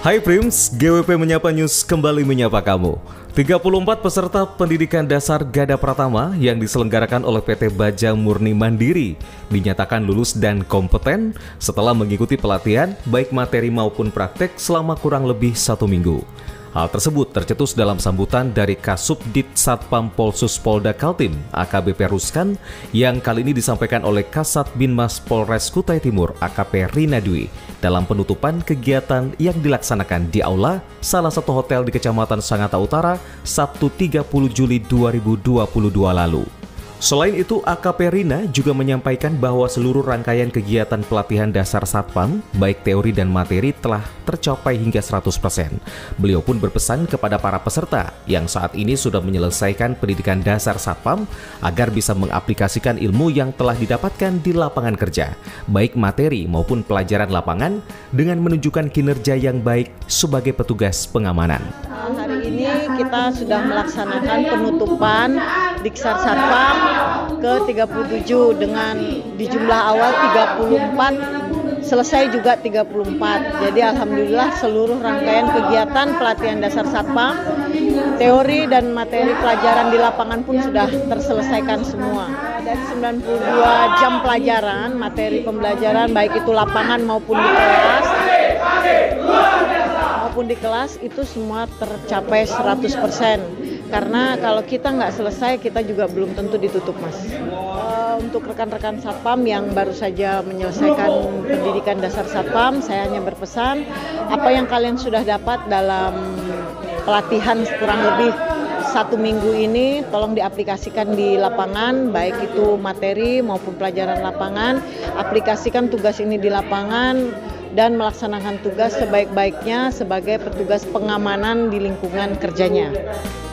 Hai Prims, GWP Menyapa News kembali menyapa kamu. 34 peserta pendidikan dasar Gada Pratama yang diselenggarakan oleh PT Baja Murni Mandiri dinyatakan lulus dan kompeten setelah mengikuti pelatihan baik materi maupun praktek selama kurang lebih 1 minggu. Hal tersebut tercetus dalam sambutan dari Kasubdit Satpam Polsus Polda Kaltim AKBP Ruskan yang kali ini disampaikan oleh Kasat Binmas Polres Kutai Timur AKP Rina Dwi dalam penutupan kegiatan yang dilaksanakan di aula salah satu hotel di Kecamatan Sangatta Utara Sabtu 30 Juli 2022 lalu. Selain itu, AKP Rina juga menyampaikan bahwa seluruh rangkaian kegiatan pelatihan dasar Satpam, baik teori dan materi telah tercapai hingga 100%. Beliau pun berpesan kepada para peserta yang saat ini sudah menyelesaikan pendidikan dasar Satpam agar bisa mengaplikasikan ilmu yang telah didapatkan di lapangan kerja, baik materi maupun pelajaran lapangan dengan menunjukkan kinerja yang baik sebagai petugas pengamanan. Hari ini kita sudah melaksanakan penutupan Diksar Satpam ke-37 dengan di jumlah awal 34, selesai juga 34. Jadi alhamdulillah seluruh rangkaian kegiatan pelatihan dasar Satpam, teori dan materi pelajaran di lapangan pun sudah terselesaikan semua. Dari 92 jam pelajaran, materi pembelajaran baik itu lapangan maupun di kelas itu semua tercapai 100%. Karena kalau kita nggak selesai, kita juga belum tentu ditutup, Mas. Untuk rekan-rekan Satpam yang baru saja menyelesaikan pendidikan dasar Satpam, saya hanya berpesan, apa yang kalian sudah dapat dalam pelatihan kurang lebih 1 minggu ini, tolong diaplikasikan di lapangan, baik itu materi maupun pelajaran lapangan. Aplikasikan tugas ini di lapangan dan melaksanakan tugas sebaik-baiknya sebagai petugas pengamanan di lingkungan kerjanya.